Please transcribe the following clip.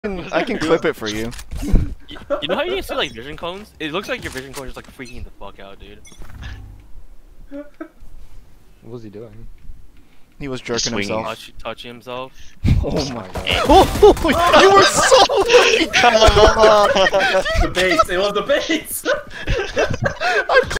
I can clip it for you. You know how you can see like vision cones? It looks like your vision cone is like freaking the fuck out, dude. What was he doing? He was jerking himself. Touching himself. Oh my god. Oh, you were so lucky! The baits. It was the baits.